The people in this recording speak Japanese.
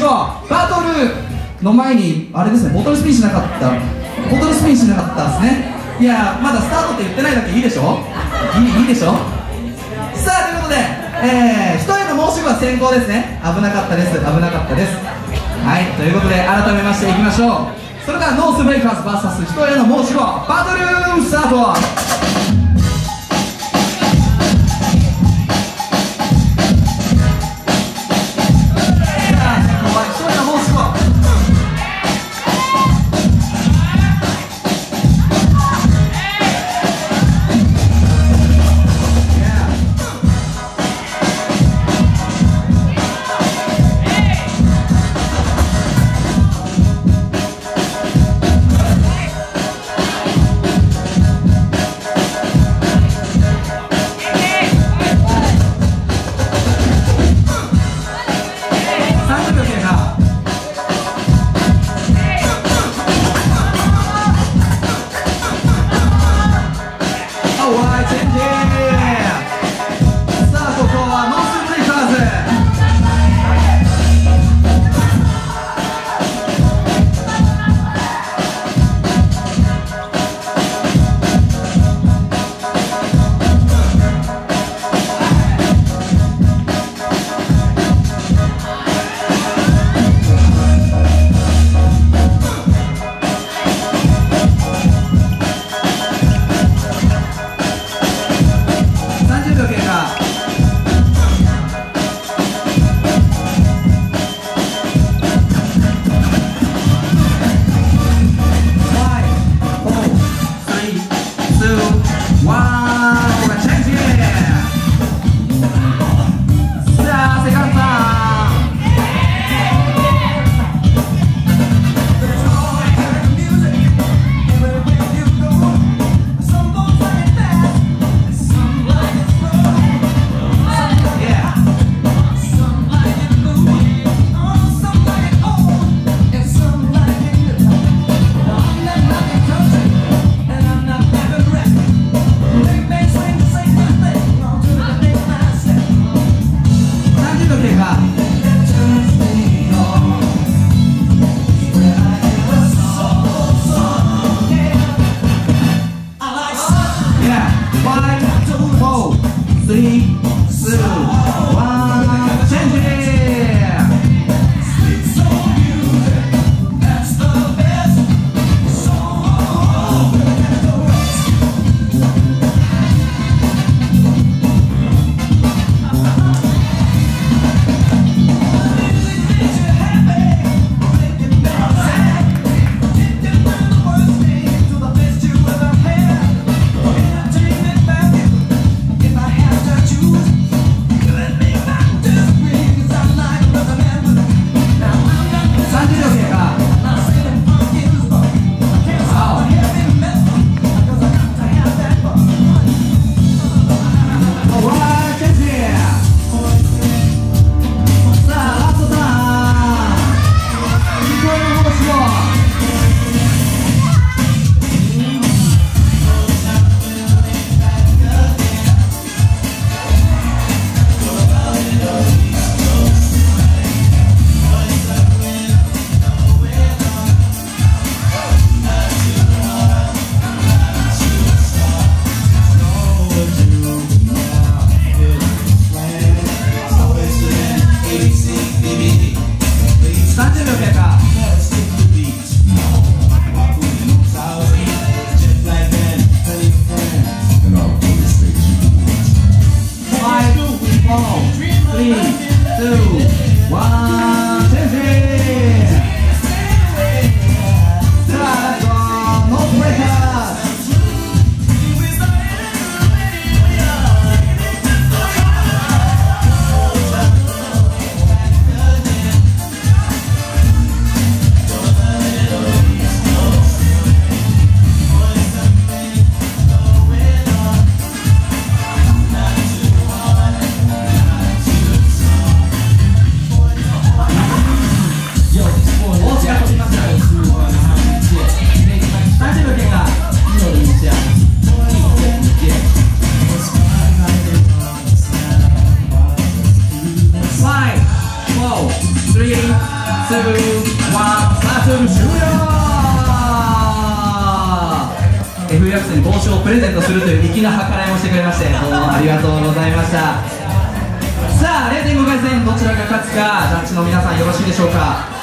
ょう。バトルの前にあれですね、ボトルスピンしなかったですね。いやまだスタートって言ってないだけいいでしょ。いいでしょ。さあということで、人への申し子は先行ですね。危なかったです。はい、ということで改めましていきましょう。それではノースブレイカーズ VS 人への申し子バトルスタート。 サークル終了。FF ヤクスに帽子をプレゼントするという粋な計らいもしてくれまして、どうもありがとうございました。さあ 0.5 回戦どちらが勝つかジャッジの皆さんよろしいでしょうか。